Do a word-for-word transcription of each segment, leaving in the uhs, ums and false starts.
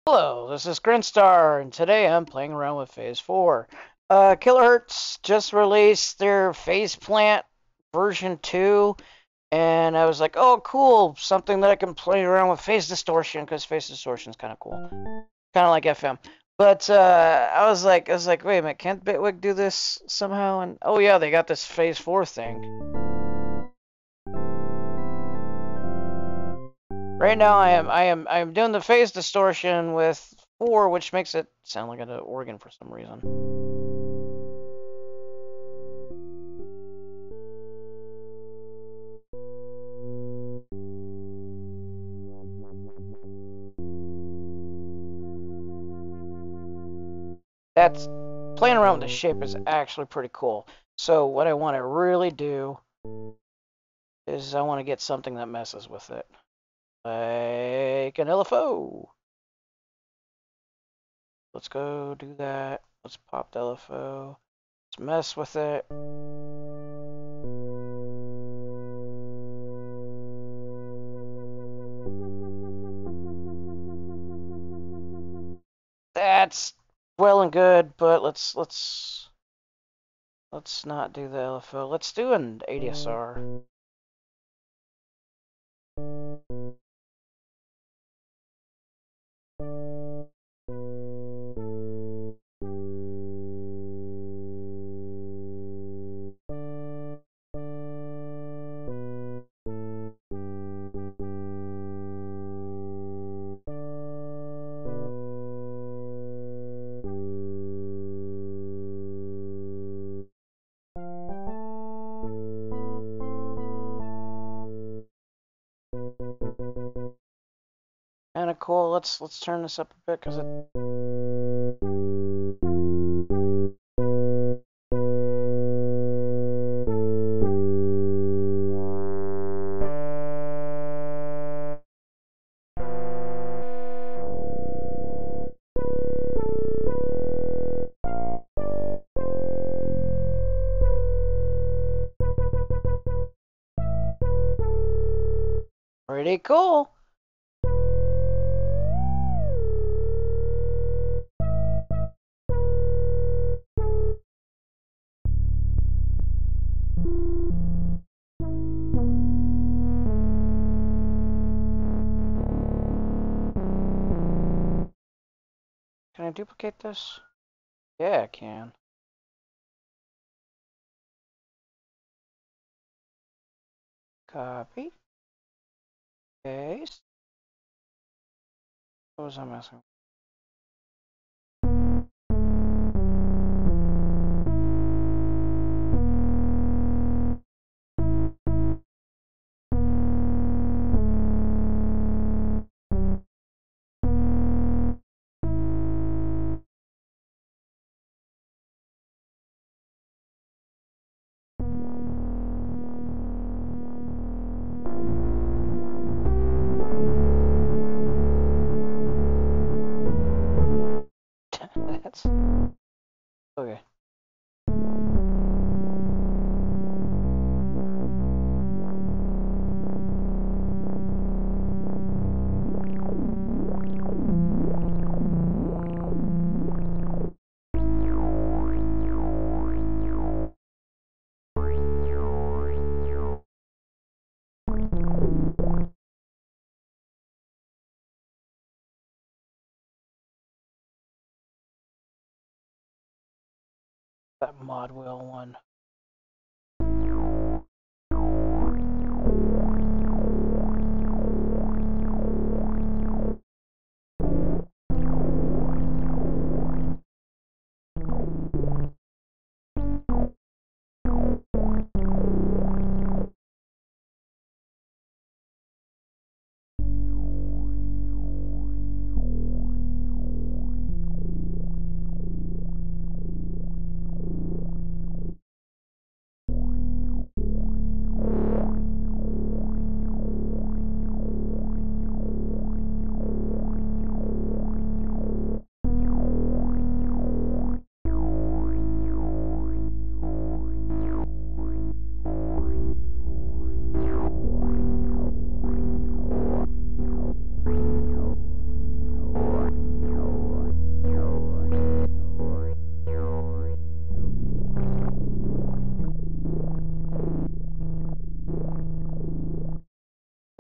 Hello, this is Grinstar, and today I'm playing around with Phase four. Uh, Kilohertz just released their PhasePlant version two, and I was like, oh, cool, something that I can play around with Phase Distortion, because Phase Distortion is kind of cool. Kind of like F M. But uh, I was like, I was like, wait a minute, can't Bitwig do this somehow? And oh yeah, they got this Phase four thing. Right now, I am, I am, I am doing the Phase Distortion with four, which makes it sound like an organ for some reason. That's playing around with the shape is actually pretty cool. So what I want to really do is I want to get something that messes with it, like an L F O. Let's go do that. Let's pop the L F O. Let's mess with it. That's well and good, but let's let's let's not do the L F O. Let's do an A D S R. Kind of cool. Let's let's turn this up a bit because it. Pretty cool. Can I duplicate this? Yeah, I can. Copy. Paste. What was I messing with? That's okay. That mod wheel one.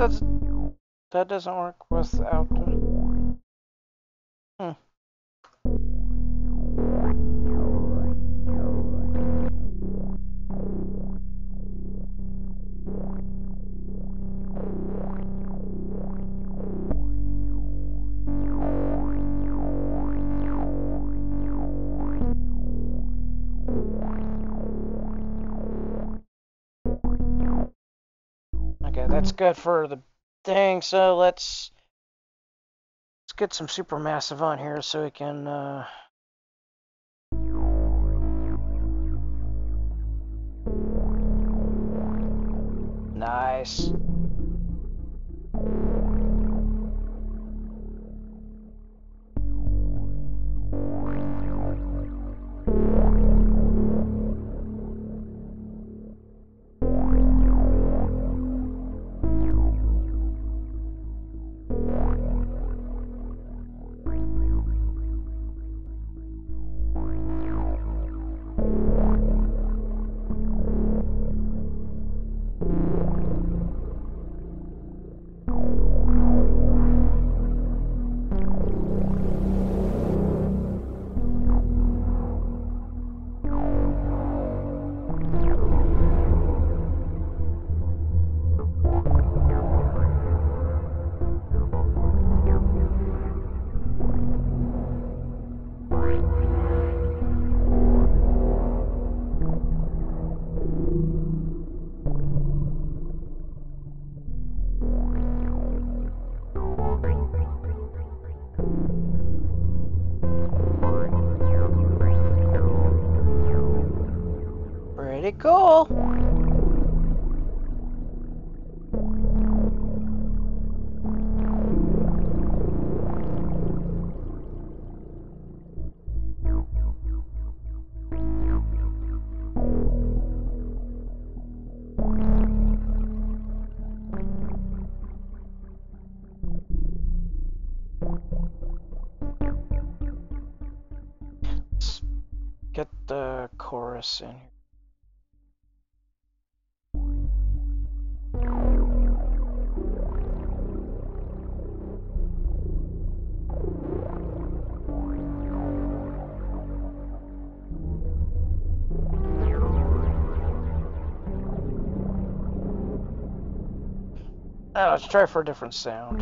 that's that doesn't work without. Hmm. Okay, that's good for the thing. So let's let's get some supermassive on here so we can. Uh, nice. Pretty cool. Let's get the chorus in here. Oh, let's try for a different sound.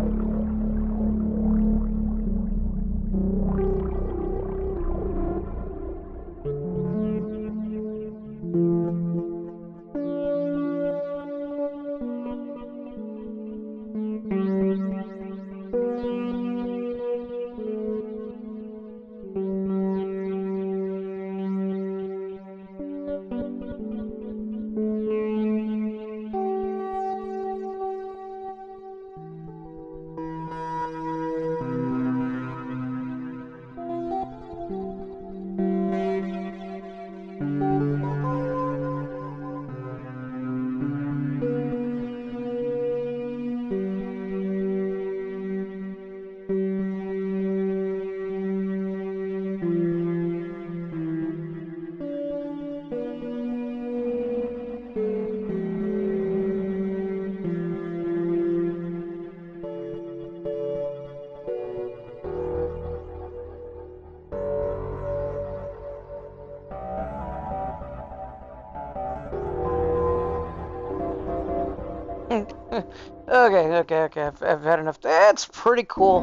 okay, okay, okay. I've, I've had enough. That's pretty cool.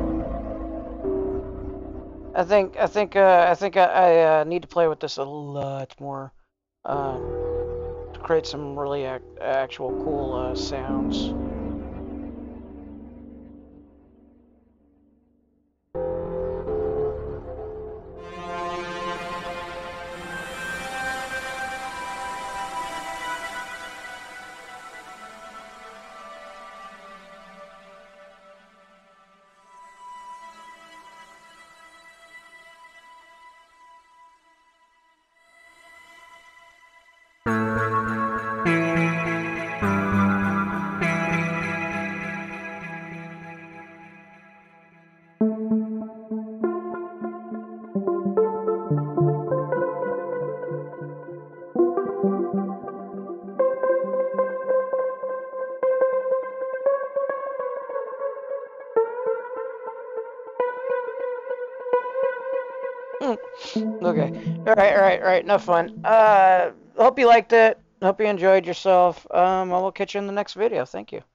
I think, I think, uh, I think I, I uh, need to play with this a lot more uh, to create some really ac actual cool uh, sounds. Okay. All right, all right, all right. Enough fun. Uh, hope you liked it. Hope you enjoyed yourself. Um, I will catch you in the next video. Thank you.